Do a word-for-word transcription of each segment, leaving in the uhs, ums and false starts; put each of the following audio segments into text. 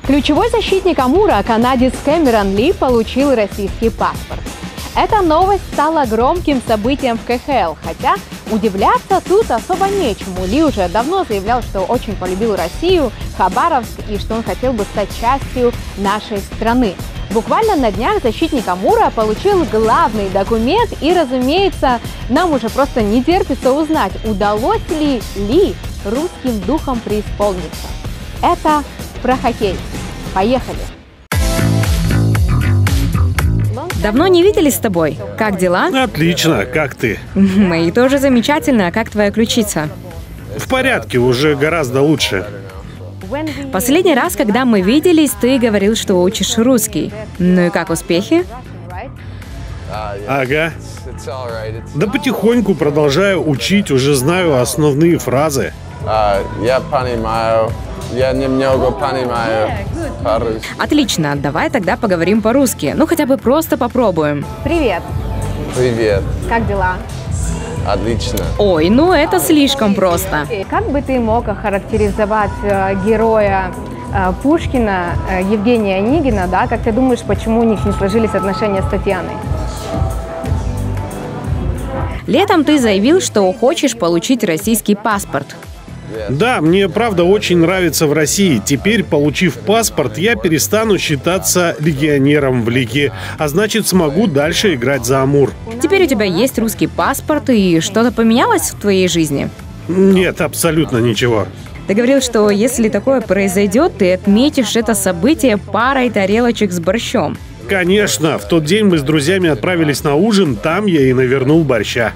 Ключевой защитник Амура, канадец Кэмерон Ли, получил российский паспорт. Эта новость стала громким событием в ка ха эл, хотя удивляться тут особо нечему. Ли уже давно заявлял, что очень полюбил Россию, Хабаровск и что он хотел бы стать частью нашей страны. Буквально на днях защитник Амура получил главный документ, и, разумеется, нам уже просто не терпится узнать, удалось ли Ли русским духом преисполниться. Это про хоккей. Поехали! Давно не виделись с тобой. Как дела? Отлично, как ты? Мои тоже замечательно. Как твоя ключица? В порядке, уже гораздо лучше. Последний раз, когда мы виделись, ты говорил, что учишь русский. Ну и как успехи? Ага. Да потихоньку продолжаю учить, уже знаю основные фразы. Я понимаю. Я немного понимаю по-русски. Отлично, давай тогда поговорим по-русски. Ну хотя бы просто попробуем. Привет! Привет. Как дела? Отлично. Ой, ну это слишком просто. Как бы ты мог охарактеризовать э, героя э, Пушкина, э, Евгения Онегина, да? Как ты думаешь, почему у них не сложились отношения с Татьяной? Летом ты заявил, что хочешь получить российский паспорт. Да, мне правда очень нравится в России. Теперь, получив паспорт, я перестану считаться легионером в лиге, а значит смогу дальше играть за Амур. Теперь у тебя есть русский паспорт, и что-то поменялось в твоей жизни? Нет, абсолютно ничего. Ты говорил, что если такое произойдет, ты отметишь это событие парой тарелочек с борщом. Конечно, в тот день мы с друзьями отправились на ужин, там я и навернул борща.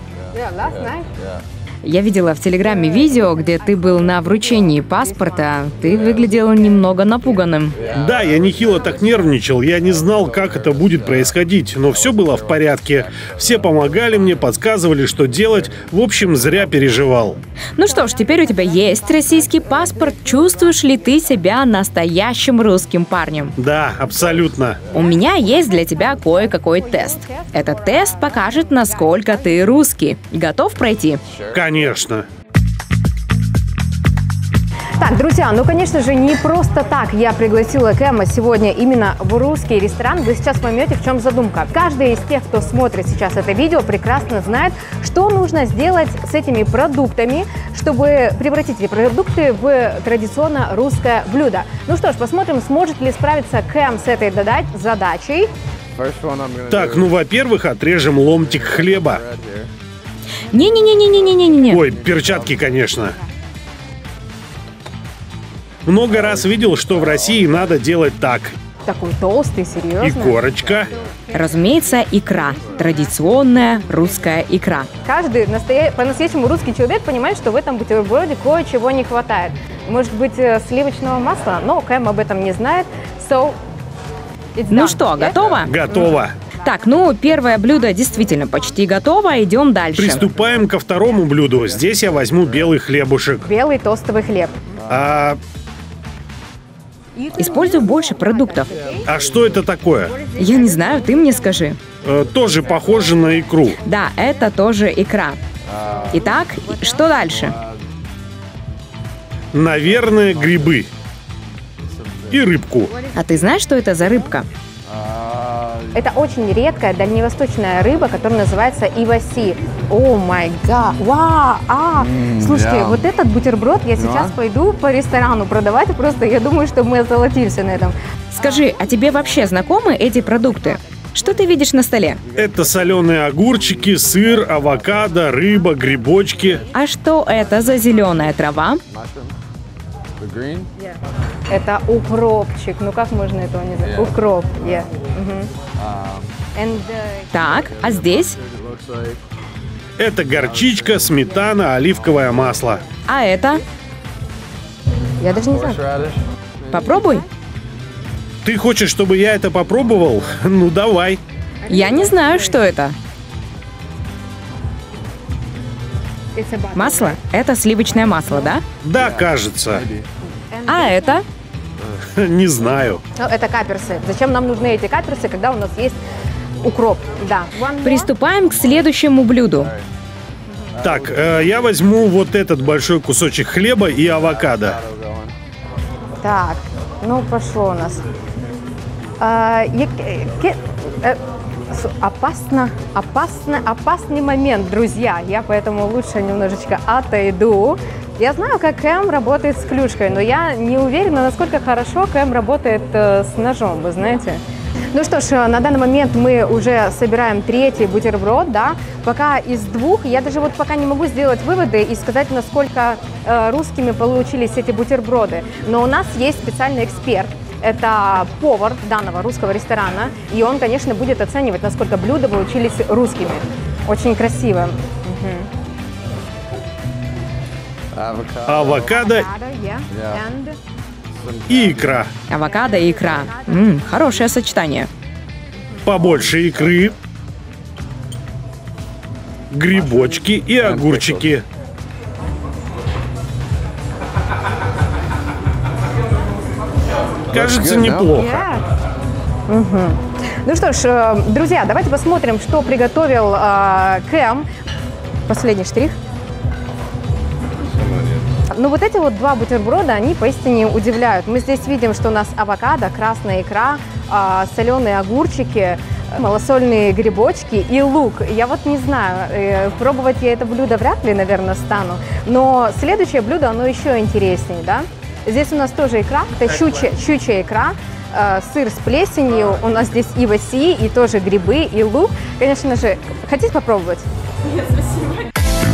Я видела в Телеграме видео, где ты был на вручении паспорта. Ты выглядел немного напуганным. Да, я нехило так нервничал, я не знал, как это будет происходить, но все было в порядке. Все помогали мне, подсказывали, что делать. В общем, зря переживал. Ну что ж, теперь у тебя есть российский паспорт. Чувствуешь ли ты себя настоящим русским парнем? Да, абсолютно. У меня есть для тебя кое-какой тест. Этот тест покажет, насколько ты русский. Готов пройти? Конечно. Так, друзья, ну, конечно же, не просто так я пригласила Кэма сегодня именно в русский ресторан. Вы сейчас поймете, в чем задумка. Каждый из тех, кто смотрит сейчас это видео, прекрасно знает, что нужно сделать с этими продуктами, чтобы превратить эти продукты в традиционно русское блюдо. Ну что ж, посмотрим, сможет ли справиться Кэм с этой задачей. Так, ну, во-первых, отрежем ломтик хлеба. Не-не-не-не-не-не-не-не. Ой, перчатки, конечно. Много раз видел, что в России надо делать так. Такой толстый, серьезный. И корочка. Разумеется, икра. Традиционная русская икра. Каждый настоя... по-настоящему русский человек понимает, что в этом бутерброде кое-чего не хватает. Может быть, сливочного масла, но Кэм об этом не знает. So, ну что, готово? Готово. Так, ну, первое блюдо действительно почти готово. Идем дальше. Приступаем ко второму блюду. Здесь я возьму белый хлебушек. Белый тостовый хлеб. А... Используй больше продуктов. А что это такое? Я не знаю, ты мне скажи. Э, тоже похоже на икру. Да, это тоже икра. Итак, что дальше? Наверное, грибы. И рыбку. А ты знаешь, что это за рыбка? Это очень редкая дальневосточная рыба, которая называется иваси. О май гад! Вау! А! Слушайте, Yeah. вот этот бутерброд я сейчас Yeah. пойду по ресторану продавать. Просто я думаю, что мы озолотимся на этом. Скажи, а тебе вообще знакомы эти продукты? Что ты видишь на столе? Это соленые огурчики, сыр, авокадо, рыба, грибочки. А что это за зеленая трава? Это укропчик. Ну как можно этого не знать? Yeah. Укроп. Yeah. Мгм. And, uh, Так, а здесь? Это горчичка, сметана, оливковое масло. А это? я даже не знаю. Попробуй. Ты хочешь, чтобы я это попробовал? Ну, давай. Я не знаю, что это. Масло? Это сливочное масло, да? Да, кажется. А это? Не знаю. Ну, это каперсы. Зачем нам нужны эти каперсы, когда у нас есть укроп? Да. Приступаем к следующему блюду. Так, э, я возьму вот этот большой кусочек хлеба и авокадо. Так. Ну, пошло у нас. А, я, ке, э, опасно, опасно, опасный момент, друзья. Я поэтому лучше немножечко отойду. Я знаю, как Кэм работает с клюшкой, но я не уверена, насколько хорошо Кэм работает э, с ножом, вы знаете. Ну что ж, на данный момент мы уже собираем третий бутерброд, да. Пока из двух, я даже вот пока не могу сделать выводы и сказать, насколько э, русскими получились эти бутерброды. Но у нас есть специальный эксперт. Это повар данного русского ресторана, и он, конечно, будет оценивать, насколько блюда получились русскими. Очень красиво. Авокадо Yeah. And... и икра. Авокадо и икра. М, хорошее сочетание. Побольше икры, грибочки и огурчики. Кажется, неплохо. Yeah. Угу. Ну что ж, друзья, давайте посмотрим, что приготовил э, Кэм. Последний штрих. Ну вот эти вот два бутерброда, они поистине удивляют. Мы здесь видим, что у нас авокадо, красная икра, э, соленые огурчики, малосольные грибочки и лук. Я вот не знаю, э, пробовать я это блюдо вряд ли, наверное, стану. Но следующее блюдо, оно еще интереснее, да? Здесь у нас тоже икра, это щучья, щучья икра, э, сыр с плесенью, у нас здесь и васи, и тоже грибы, и лук. Конечно же, хотите попробовать? Нет, спасибо.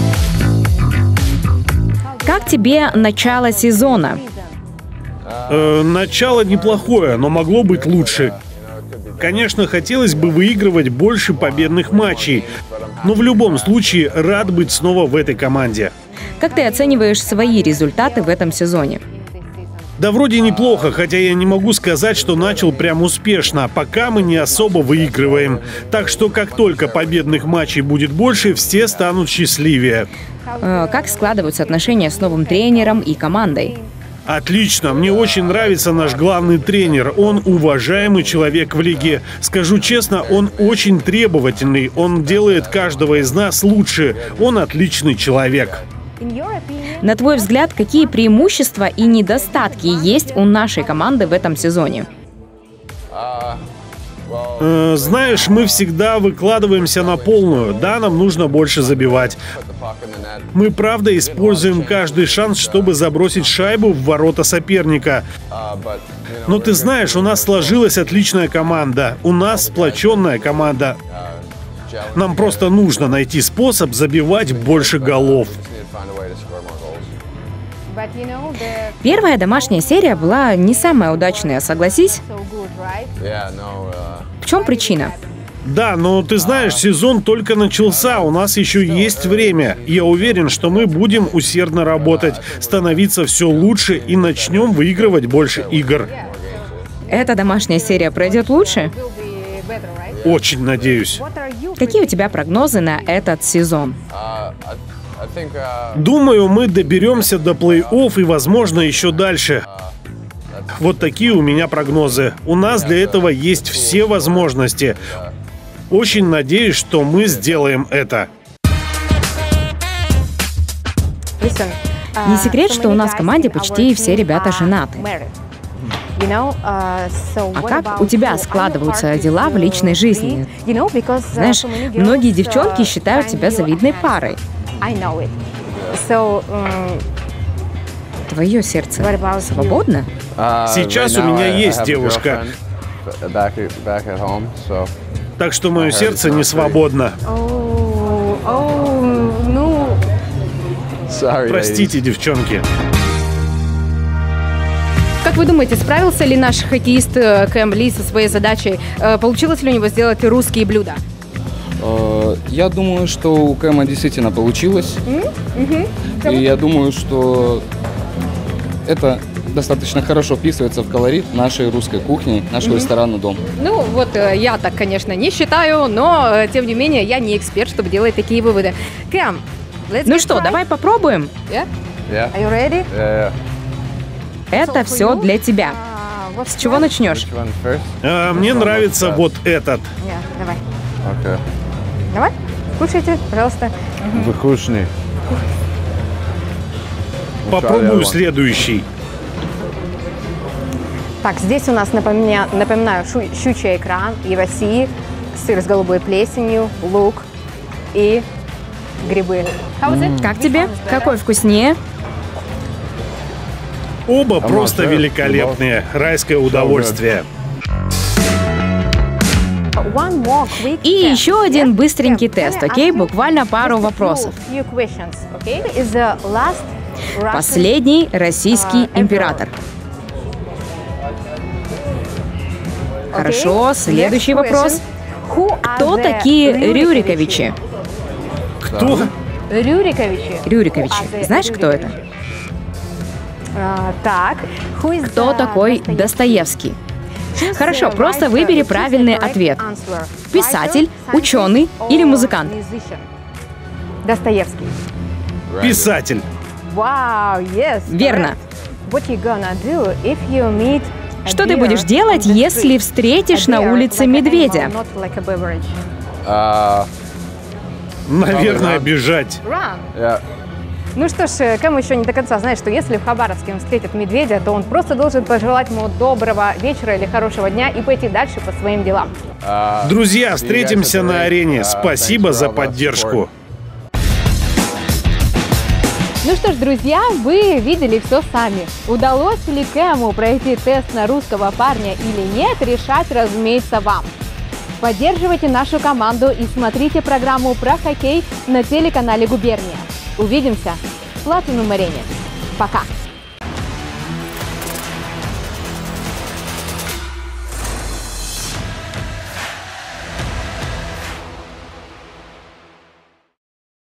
Как тебе начало сезона? Э, начало неплохое, но могло быть лучше. Конечно, хотелось бы выигрывать больше победных матчей, но в любом случае рад быть снова в этой команде. Как ты оцениваешь свои результаты в этом сезоне? Да вроде неплохо, хотя я не могу сказать, что начал прям успешно, пока мы не особо выигрываем. Так что как только победных матчей будет больше, все станут счастливее. Э, Как складываются отношения с новым тренером и командой? Отлично, мне очень нравится наш главный тренер. Он уважаемый человек в лиге. Скажу честно, он очень требовательный. Он делает каждого из нас лучше. Он отличный человек. На твой взгляд, какие преимущества и недостатки есть у нашей команды в этом сезоне? Э, знаешь, мы всегда выкладываемся на полную. Да, нам нужно больше забивать. Мы правда используем каждый шанс, чтобы забросить шайбу в ворота соперника. Но ты знаешь, у нас сложилась отличная команда. У нас сплоченная команда. Нам просто нужно найти способ забивать больше голов. Первая домашняя серия была не самая удачная, согласись? В чем причина? Да, но ты знаешь, сезон только начался, у нас еще есть время. Я уверен, что мы будем усердно работать, становиться все лучше и начнем выигрывать больше игр. Эта домашняя серия пройдет лучше? Очень надеюсь. Какие у тебя прогнозы на этот сезон? Думаю, мы доберемся до плей-офф и, возможно, еще дальше. Вот такие у меня прогнозы. У нас для этого есть все возможности. Очень надеюсь, что мы сделаем это. Не секрет, что у нас в команде почти все ребята женаты. А как у тебя складываются дела в личной жизни? Знаешь, многие девчонки считают тебя завидной парой. Твое сердце свободно? Сейчас у меня есть девушка. Так что мое сердце не свободно. Простите, девчонки. Как вы думаете, справился ли наш хоккеист Кэм Ли со своей задачей? Получилось ли у него сделать русские блюда? Я думаю, что у Кэма действительно получилось. Mm-hmm. И я думаю, что это достаточно хорошо вписывается в колорит нашей русской кухни, нашего mm-hmm. ресторана «Дом». Ну, вот я так, конечно, не считаю, но, тем не менее, я не эксперт, чтобы делать такие выводы. Кэм, ну что, давай попробуем? Yeah? Yeah. Are you ready? Yeah, yeah. Это все для тебя. Uh, С чего начнешь? Which one first? А, мне нравится вот этот. Yeah, давай. Okay. Давай, кушайте, пожалуйста. Вкусный. Попробую следующий. Так, здесь у нас, напомня... напоминаю, шу... щучий экран и в России сыр с голубой плесенью, лук и грибы. Mm. Как тебе? Какой вкуснее? Оба просто великолепные. Райское удовольствие. И еще один быстренький тест, окей? Буквально пару вопросов. Последний российский император. Хорошо, следующий вопрос. Кто такие Рюриковичи? Кто? Рюриковичи. Рюриковичи. Знаешь, кто это? Uh, так. Кто такой Достоевский? Хорошо, просто выбери правильный ответ. Писатель, ученый или музыкант? Достоевский. Писатель. Wow, yes, верно. Что ты будешь делать, если встретишь на улице медведя? Uh, Наверное, бежать. yeah. Ну что ж, кому еще не до конца знает, что если в Хабаровске он встретит медведя, то он просто должен пожелать ему доброго вечера или хорошего дня и пойти дальше по своим делам. Друзья, встретимся на арене. Спасибо за поддержку. Ну что ж, друзья, вы видели все сами. Удалось ли Кэму пройти тест на русского парня или нет, решать, разумеется, вам. Поддерживайте нашу команду и смотрите программу про хоккей на телеканале «Губерния». Увидимся в Platinum Arena. Пока!